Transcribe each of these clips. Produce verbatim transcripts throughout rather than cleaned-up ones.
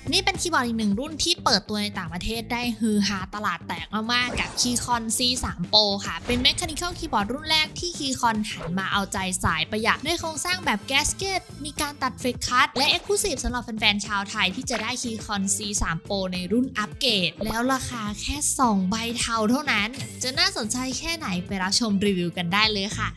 นี่เป็นคีย์บอร์ดอีกหนึ่งรุ่นที่เปิดตัวในต่างประเทศได้ฮือฮาตลาดแตกมากๆกับ Keychron ซี ทรี Pro ค่ะเป็น Mechanical Keyboard รุ่นแรกที่ Keychron หันมาเอาใจสายประหยัดด้วยโครงสร้างแบบ Gasket มีการตัดเฟกคัทและ Exclusive สำหรับแฟนๆชาวไทยที่จะได้ Keychron ซี ทรี Pro ในรุ่นอัปเกรดแล้วราคาแค่สองใบเทาเท่านั้นจะน่าสนใจแค่ไหนไปรับชมรีวิวกันได้เลยค่ะ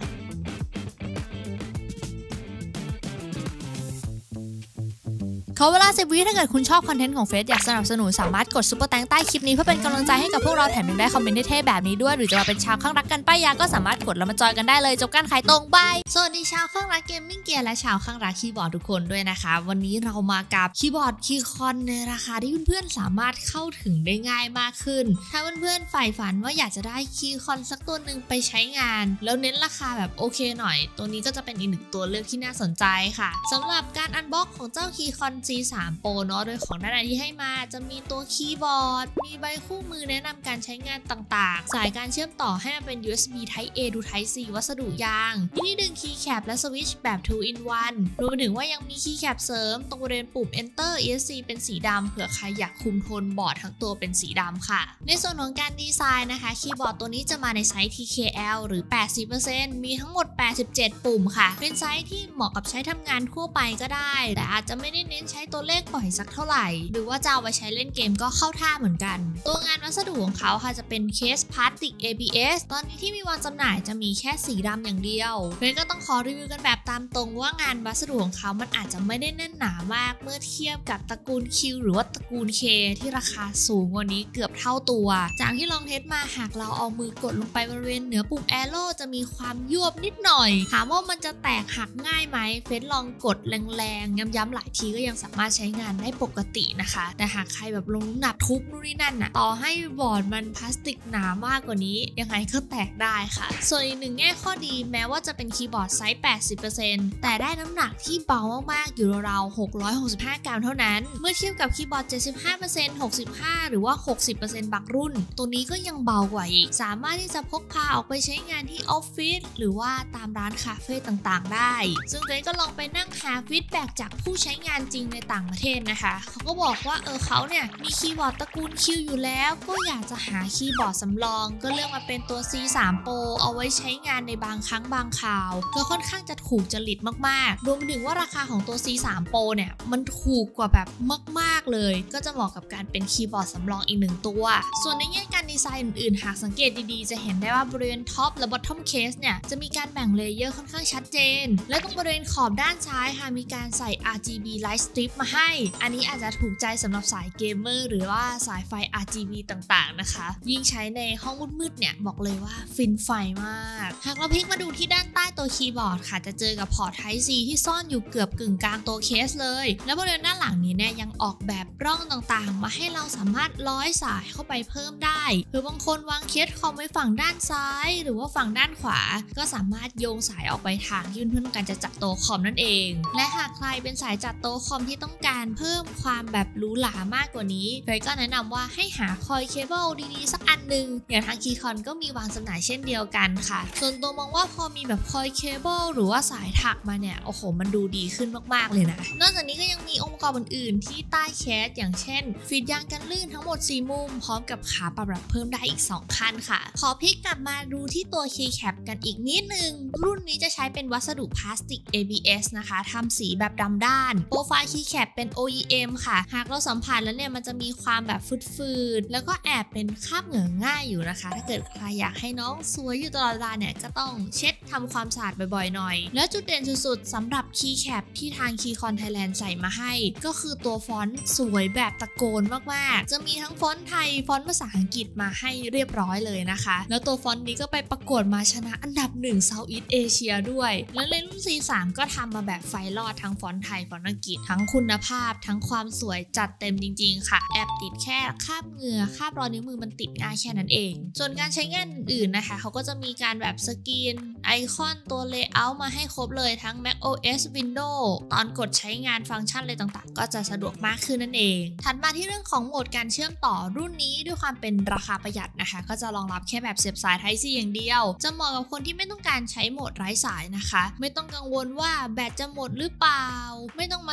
ขอเวลาสิบวิถ้าเกิดคุณชอบคอนเทนต์ของเฟซอยากสนับสนุนสามารถกดซุปเปอร์แตงใต้คลิปนี้เพื่อเป็นกำลังใจให้กับพวกเราแถมยังได้คอมเมนต์เท่ๆแบบนี้ด้วยหรือจะมาเป็นชาวข้างรักกันป้ายยาก็สามารถกดแล้วมาจอยกันได้เลยจบการขายตรงบายสวัสดีชาวข้างรักเกมมิ่งเกียร์และชาวข้างรักคีย์บอร์ดทุกคนด้วยนะคะวันนี้เรามากับคีย์บอร์ด Keychron ในราคาที่เพื่อนๆสามารถเข้าถึงได้ง่ายมากขึ้นถ้าเพื่อนๆใฝ่ฝันว่าอยากจะได้ Keychron สักตัวหนึ่งไปใช้งานแล้วเน้นราคาแบบโอเคหน่อยตัวนี้ก็จะเป็นอีกหนึ่งตัวเลือกที่น่าสนใจค่ะสำหรับการอันบ็อกของเจ้า Keychron ซี ทรี Proโดยของด้านในที่ให้มาจะมีตัวคีย์บอร์ดมีใบคู่มือแนะนำการใช้งานต่างๆสายการเชื่อมต่อให้มันเป็น ยู เอส บี Type A ดู Type C วัสดุยางมินิดึงคีย์แคปและสวิตช์แบบ ทู อิน วัน รวมไปถึงว่ายังมีคีย์แคปเสริมตรงบริเวณปุ่ม Enter อี เอส ซี เป็นสีดำเผื่อใครอยากคุมโทนบอร์ดทั้งตัวเป็นสีดำค่ะในส่วนของการดีไซน์นะคะคีย์บอร์ดตัวนี้จะมาในไซส์ ที เค แอล หรือ แปดสิบเปอร์เซ็นต์ มีทั้งหมดแปดสิบเจ็ดปุ่มค่ะเป็นไซส์ที่เหมาะกับใช้ทำงานทั่วไปก็ได้แต่อาจจะไม่ได้เน้นใช้ตัวเลขบ่อยสักเท่าไหร่หรือว่าจะเอาไปใช้เล่นเกมก็เข้าท่าเหมือนกันตัวงานวัสดุของเขาค่ะจะเป็นเคสพลาสติก เอ บี เอส ตอนนี้ที่มีวางจำหน่ายจะมีแค่สีดำอย่างเดียวเพราะก็ต้องขอรีวิวกันแบบตามตรงว่างานวัสดุของเขามันอาจจะไม่ได้แน่นหนามากเมื่อเทียบกับตระกูล Q หรือว่าตระกูล K ที่ราคาสูงกว่านี้เกือบเท่าตัวจากที่ลองเทสมาหากเราเอามือกดลงไปบริเวณเหนือปุ่ม Arrow จะมีความยวบนิดหน่อยถามว่ามันจะแตกหักง่ายไหมเฟซลองกดแรงๆย้ำๆหลายทีก็ยังสามารถใช้งานได้ปกตินะคะแต่หากใครแบบลงน้ำหนักทุบนู่นนี่นั่นน่ะต่อให้บอร์ดมันพลาสติกหนามากกว่านี้ยังไงก็แตกได้ค่ะส่วนอีกหนึ่งแง่ข้อดีแม้ว่าจะเป็นคีย์บอร์ดไซส์ แปดสิบเปอร์เซ็นต์ แต่ได้น้ำหนักที่เบามากๆอยู่ราวๆหกร้อยหกสิบห้ากรัมเท่านั้นเมื่อเทียบกับคีย์บอร์ด เจ็ดสิบห้าเปอร์เซ็นต์ หกสิบห้า หรือว่า หกสิบเปอร์เซ็นต์ บางรุ่นตัวนี้ก็ยังเบากว่าอีกสามารถที่จะพกพาออกไปใช้งานที่ออฟฟิศหรือว่าตามร้านคาเฟ่ต่างๆได้ซึ่งเกรซก็ลองไปนั่งหาฟีดแบ็กจากผู้ใช้งานจริงในต่างประเทศนะคะเขาก็บอกว่าเออเขาเนี่ยมีคีย์บอร์ดตระกูล Q อยู่แล้วก็อยากจะหาคีย์บอร์ดสำรองก็เลือกมาเป็นตัว ซี ทรี Pro เอาไว้ใช้งานในบางครั้งบางคราวก็ค่อนข้างจะถูกจริตมากๆรวมไปถึงว่าราคาของตัว ซี ทรี Pro เนี่ยมันถูกกว่าแบบมากๆเลยก็จะเหมาะกับการเป็นคีย์บอร์ดสำรองอีกหนึ่งตัวส่วนในแง่การดีไซน์อื่นๆหากสังเกตดีๆจะเห็นได้ว่าบริเวณท็อปและบอททอมเคสเนี่ยจะมีการแบ่งเลเยอร์ค่อนข้างชัดเจนและตรงบริเวณขอบด้านซ้ายค่ะมีการใส่ อาร์ จี บี Light Strip มาให้อันนี้อาจจะถูกใจสำหรับสายเกมเมอร์หรือว่าสายไฟ อาร์ จี บี ต่างๆนะคะยิ่งใช้ในห้องมืดๆเนี่ยบอกเลยว่าฟินไฟมากหากเราพลิกมาดูที่ด้านใต้ตัวคีย์บอร์ดค่ะจะเจอกับพอร์ต Type C ที่ซ่อนอยู่เกือบกึ่งกลางตัวเคสเลยแล้วบริเวณด้านหลังนี้เนี่ยยังออกแบบร่องต่างๆมาให้เราสามารถร้อยสายเข้าไปเพิ่มได้หรือบางคนวางเคสคอมไว้ฝั่งด้านซ้ายหรือว่าฝั่งด้านขวาก็สามารถโยงสายออกไปทางที่เพื่อนๆต้องการจะจัดโต๊ะคอมนั่นเองและหากใครเป็นสายจัดโต๊ะคอมที่ต้องการเพิ่มความแบบหรูหรามากกว่านี้เกรซก็แนะนำว่าให้หาคอยเคเบิลดีๆสักอันหนึ่งอย่างทาง Keychron ก็มีวางจำหน่ายเช่นเดียวกันค่ะส่วนตัวมองว่าพอมีแบบคอยเคเบิลหรือว่าสายถักมาเนี่ยโอ้โหมันดูดีขึ้นมากๆเลยนะนอกจากนี้ก็ยังมีองค์ประกอบอื่นๆที่ใต้เคสอย่างเช่นฟีดยางกันลื่นทั้งหมดสี่มุมพร้อมกับขาปรับเพิ่มได้อีกสองขั้นค่ะขอพลิกกลับมาดูที่ตัว Keycap กันอีกนิดนึงรุ่นนี้จะใช้เป็นวัสดุพลาสติก เอ บี เอส นะคะทำสีแบบดำด้านโปรไฟล์ Keycap เป็น โอ อี เอ็ม ค่ะหากเราสัมผัสแล้วเนี่ยมันจะมีความแบบฟืดๆแล้วก็แอบเป็นคราบเหงื่อง่ายอยู่นะคะถ้าเกิดใครอยากให้น้องสวยอยู่ตลอดเวลาเนี่ยก็ต้องเช็ดทำความสะอาดบ่อยๆหน่อยแล้วจุดเด่นสุดๆสำหรับ Keycap ที่ทาง Keychron Thailand ใส่มาให้ก็คือตัวฟอนต์สวยแบบตะโกนมากๆจะมีทั้งฟอนต์ไทยฟอนต์ภาษาอังกฤษมาให้เรียบร้อยเลยนะคะแล้วตัวฟอนต์นี้ก็ไปประกวดมาชนะอันดับหนึ่ง Southeast Asia ด้วยแล้วในรุ่น ซี ทรี ก็ทำมาแบบไฟลอดทั้งฟอนต์ไทยฟอนต์อังกฤษทั้งคุณภาพทั้งความสวยจัดเต็มจริงๆค่ะแอบติดแค่คราบเหงื่อคราบรอยนิ้วมือมันติดง่ายแค่นั้นเองส่วนการใช้งานอื่นๆนะคะเขาก็จะมีการแบบสกรีนไอคอนตัวเลเยอร์มาให้ครบเลยทั้ง Mac โอ เอส Windows ตอนกดใช้งานฟังก์ชันอะไรต่างๆก็จะสะดวกมากขึ้นนั่นเองถัดมาที่เรื่องของโหมดการเชื่อมต่อรุ่นนี้ด้วยความเป็นราคาประหยัดนะคะก็จะรองรับแค่แบบเสียบสาย Type C อย่างเดียวจะเหมาะกับคนที่ไม่ต้องการใช้โหมดไร้สายนะคะไม่ต้องกังวลว่าแบตจะหมดหรือเปล่าไม่ต้องมานั่งคอย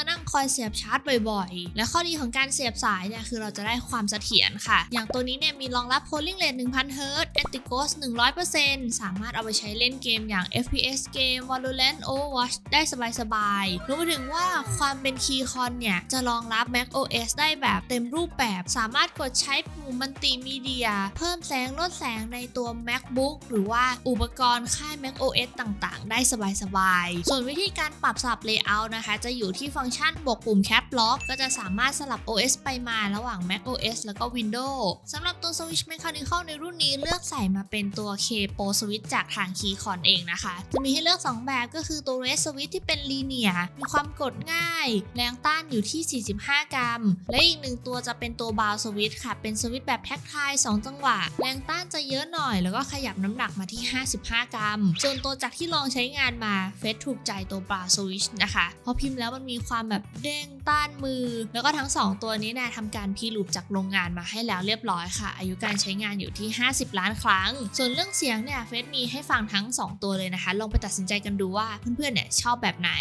เสียบชาร์จบ่อยๆและข้อดีของการเสียบสายเนี่ยคือเราจะได้ความเสถียรค่ะอย่างตัวนี้เนี่ยมีรองรับ Polling Rate หนึ่งพัน เฮิร์ตซ์ Anti-Ghost หนึ่งร้อยเปอร์เซ็นต์ สามารถเอาไปใช้เล่นเกมอย่าง เอฟ พี เอส เกม Valorant Overwatch ได้สบายๆรวมไปถึงว่าความเป็น Keycon เนี่ยจะรองรับ macOS ได้แบบเต็มรูปแบบสามารถกดใช้ปุ่มมัลติมีเดียเพิ่มแสงลดแสงในตัว MacBook หรือว่าอุปกรณ์ค่าย macOS ต่างๆได้สบายๆส่วนวิธีการปรับสลับ Layout นะคะจะอยู่ที่ฟังก์ชันบวกปุ่ม Cap Lock ก็จะสามารถสลับ โอ เอส ไปมาระหว่าง macOS แล้วก็ Windows สำหรับตัว Switch Mechanical ในรุ่นนี้เลือกใส่มาเป็นตัว K Pro Switch จากทาง Keycon เองนะคะจะมีให้เลือกสองแบบก็คือตัว Red Switch ที่เป็น Linear มีความกดง่ายแรงต้านอยู่ที่สี่สิบห้ากรัมและอีกหนึ่งตัวจะเป็นตัว Bound Switch ค่ะเป็นสวิตช์แบบแท็กไทล์สองจังหวะแรงต้านจะเยอะหน่อยแล้วก็ขยับน้ำหนักมาที่ห้าสิบห้ากรัมส่วนตัวจากที่ลองใช้งานมาเฟซถูกใจตัว Bound Switch นะคะเพราะพิมพ์แล้วมันมีความแบบเด้งต้านมือแล้วก็ทั้งสองตัวนี้เนี่ยทำการพีลูปจากโรงงานมาให้แล้วเรียบร้อยค่ะอายุการใช้งานอยู่ที่ห้าสิบล้านครั้งส่วนเรื่องเสียงเนี่ยเฟซมีให้ฟังทั้งสองตัวเลยนะคะลองไปตัดสินใจกันดูว่าเพื่อนๆเนี่ยชอบแบบไหน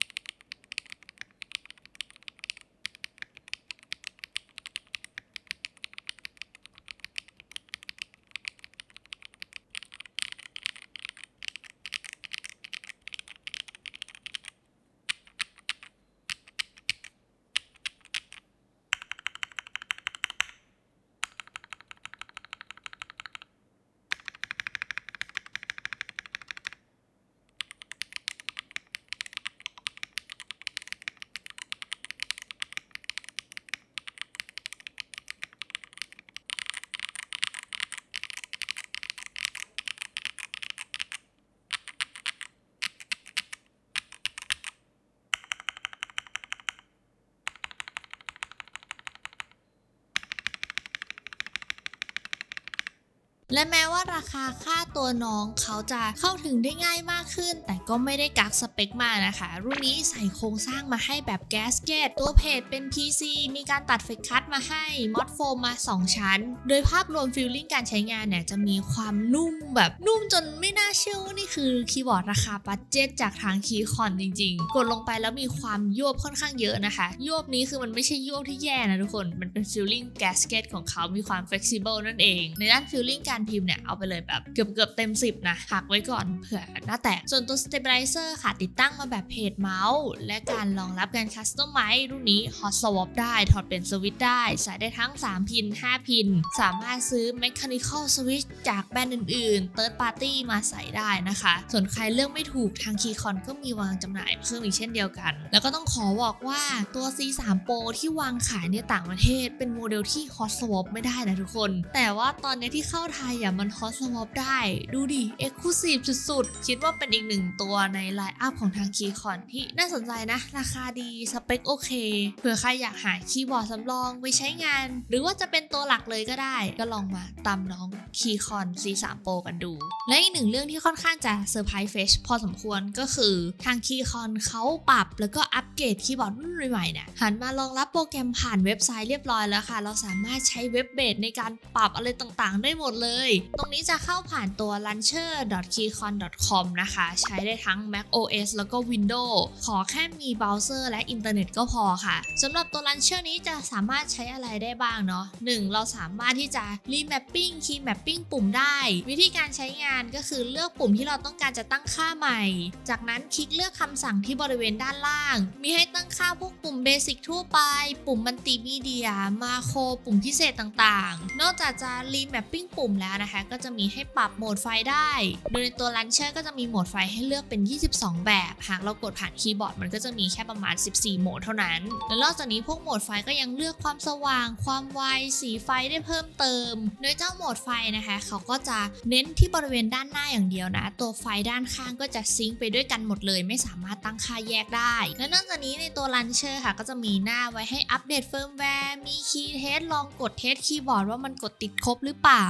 และแม้ว่าราคาค่าตัวน้องเขาจะเข้าถึงได้ง่ายมากขึ้นแต่ก็ไม่ได้กักสเปคมากนะคะรุ่นนี้ใส่โครงสร้างมาให้แบบแกสเกตตัวเพจเป็น พี ซี มีการตัดเฟกคัตมาให้มอดโฟมมาสองชั้นโดยภาพรวมฟีลลิ่งการใช้งานเนี่ยจะมีความนุ่มแบบนุ่มจนไม่น่าเชื่อว่านี่คือคีย์บอร์ดราคาบัดเจ็ตจากทาง Keycon จริงๆกดลงไปแล้วมีความยวบค่อนข้างเยอะนะคะยวบนี้คือมันไม่ใช่ยวบที่แย่นะทุกคนมันเป็นฟีลลิ่งแกสเกตของเขามีความ flexible นั่นเองในด้านฟีลลิ่งการพิมพ์เนี่ยเอาไปเลยแบบเกือบเกือบเต็มสิบนะหักไว้ก่อนเผื่อหน้าแตกส่วนตัว stabilizer ค่ะติดตั้งมาแบบเพจเมาส์และการรองรับการ customize รุ่นนี้ hot swap ได้ถอดเป็นสวิตช์ได้ใส่ได้ทั้งสามพินห้าพินสามารถซื้อ mechanical switch จากแบรนด์อื่นๆ third party มาใส่ได้นะคะส่วนใครเลือกไม่ถูกทาง Keycon ก็มีวางจำหน่ายเพิ่มอีกเช่นเดียวกันแล้วก็ต้องขอบอกว่าตัว ซี ทรี Pro ที่วางขายในต่างประเทศเป็นโมเดลที่ hot swap ไม่ได้นะทุกคนแต่ว่าตอนนี้ที่เข้าไทยอ่ะมัน hot swap ได้ดูดิ exclusive สุดๆคิดว่าเป็นอีกหนึ่งตัวในไลน์อัพของทาง Keycon ที่น่าสนใจนะราคาดีสเปคโอเคเผื่อใครอยากหาคีย์บอร์ดสำรองไปใช้งานหรือว่าจะเป็นตัวหลักเลยก็ได้ก็ลองมาตามน้อง Keycon ซี ทรี Pro กันดูและอีกหนึ่งเรื่องที่ค่อนข้างจะเซอร์ไพรส์เฟชพอสมควรก็คือทาง Keycon เขาปรับแล้วก็อัปเกรดคีย์บอร์ดรุ่นใหม่ๆเนี่ยหันมารองรับโปรแกรมผ่านเว็บไซต์เรียบร้อยแล้วค่ะเราสามารถใช้เว็บเบสในการปรับอะไรต่างๆได้หมดเลยตรงนี้จะเข้าผ่านตัว ลันเชอร์ ดอท คีย์คอน ดอท คอม นะคะใช้ได้ทั้ง macOS แล้วก็ Windows ขอแค่มีเบราว์เซอร์และอินเทอร์เน็ตก็พอค่ะสำหรับตัว Launcher นี้จะสามารถใช้อะไรได้บ้างเนาะหนึ่งเราสามารถที่จะ Remapping Key Mapping ปุ่มได้วิธีการใช้งานก็คือเลือกปุ่มที่เราต้องการจะตั้งค่าใหม่จากนั้นคลิกเลือกคำสั่งที่บริเวณด้านล่างมีให้ตั้งค่าพวกปุ่มเบสิกทั่วไปปุ่มมัลติมีเดียมาโครปุ่มพิเศษต่างๆนอกจากจะ Remapping ปุ่มแล้วนะคะก็จะมีให้ปรับโหมดไฟได้โดยในตัว Launcher ก็จะมีโหมดไฟให้เลือกเป็นยี่สิบสองแบบหากเรากดผ่านคีย์บอร์ดมันก็จะมีแค่ประมาณสิบสี่โหมดเท่านั้นและนอกจากนี้พวกโหมดไฟก็ยังเลือกความสว่างความไวสีไฟได้เพิ่มเติมโดยเจ้าโหมดไฟนะคะเขาก็จะเน้นที่บริเวณด้านหน้าอย่างเดียวนะตัวไฟด้านข้างก็จะซิงค์ไปด้วยกันหมดเลยไม่สามารถตั้งค่าแยกได้และนอกจากนี้ในตัว Launcher ค่ะก็จะมีหน้าไว้ให้อัปเดตเฟิร์มแวร์มีคีย์เทสลองกดเทสคีย์บอร์ดว่ามันกดติดครบหรือเปล่าหรือ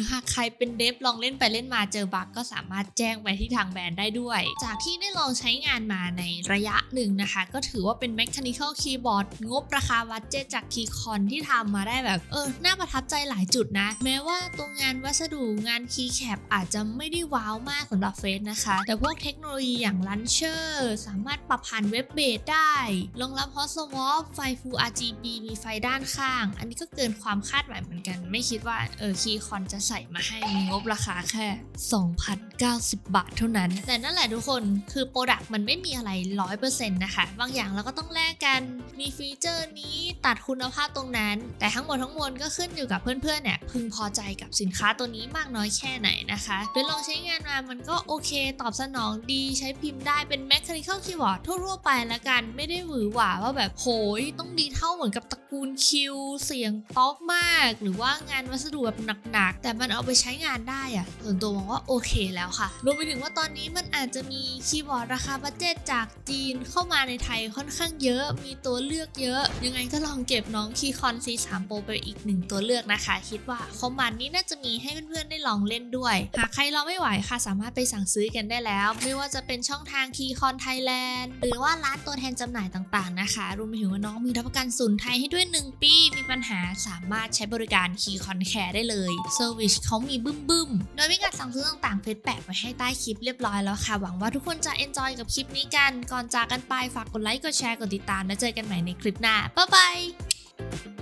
หากใครเป็นเดฟลองเล่นไปเล่นมาเจอบั๊กก็สามารถแจ้งไปที่ทางแบรนด์ได้ด้วยจากที่ได้ลองใช้งานมาในระยะหนึ่งนะคะก็ถือว่าเป็น Mechanical Keyboard งบราคาวัดเจ็ตจาก Keychron ที่ทำมาได้แบบเออน่าประทับใจหลายจุดนะแม้ว่าตัวงานวัสดุงาน Keycap อาจจะไม่ได้ว้าวมากสำหรับเฟสนะคะแต่พวกเทคโนโลยีอย่าง Launcher สามารถปรับผ่านเว็บเบสได้รองรับ Hot Swap ไฟ Full อาร์ จี บี มีไฟด้านข้างอันนี้ก็เกินความคาดหมายเหมือนกันไม่คิดว่าเออ Keychron จะใส่มาให้มีงบราคาแค่ สองพันเก้าสิบ บาทเท่านั้นแต่นั่นแหละทุกคนคือโปรดักต์มันไม่มีอะไร ร้อยเปอร์เซ็นต์ นะคะบางอย่างเราก็ต้องแลกกันมีฟีเจอร์นี้ตัดคุณภาพตรงนั้นแต่ทั้งหมดทั้งมวลก็ขึ้นอยู่กับเพื่อนๆเนี่ยพึงพอใจกับสินค้าตัวนี้มากน้อยแค่ไหนนะคะเดี๋ยวลองใช้งานมามันก็โอเคตอบสนองดีใช้พิมพ์ได้เป็น Mechanical Keyboard ทั่วๆไปละกันไม่ได้หวือหวาว่าแบบโหยต้องดีเท่าเหมือนกับตระกูลคิวเสียงป๊อปมากหรือว่างานวัสดุแบบหนักๆแต่มันเอาไปใช้งานได้อะส่วนตัวมองว่าโอเคแล้วค่ะรวมไปถึงว่าตอนนี้มันอาจจะมีคีย์บอร์ดราคาบัดเจ็ตจากจีนเข้ามาในไทยค่อนข้างเยอะมีตัวเลือกเยอะยังไงก็ลองเก็บน้อง Keychron ซี ทรี Pro ไปอีกหนึ่งตัวเลือกนะคะคิดว่าคอมมานด์นี้น่าจะมีให้เพื่อนๆได้ลองเล่นด้วยหากใครรอไม่ไหวค่ะสามารถไปสั่งซื้อกันได้แล้วไม่ว่าจะเป็นช่องทาง Keychron Thailand หรือว่าร้านตัวแทนจำหน่ายต่างๆนะคะรวมไปถึงว่าน้องมีรับประกันศูนย์ไทยให้ด้วยหนึ่งปีมีปัญหาสามารถใช้บริการ Keychron Care ได้เลยเซอร์วิสเขามีบึ้มๆโดยพิกัดสั่งซื้อต่างๆเฟซแปะไว้ให้ใต้คลิปเรียบร้อยแล้วค่ะหวังว่าทุกคนจะ enjoy กับคลิปนี้กันก่อนจากกันไปฝากกดไลค์กดแชร์กดติดตามแล้วเจอกันใหม่ในคลิปหน้าบ๊ายบาย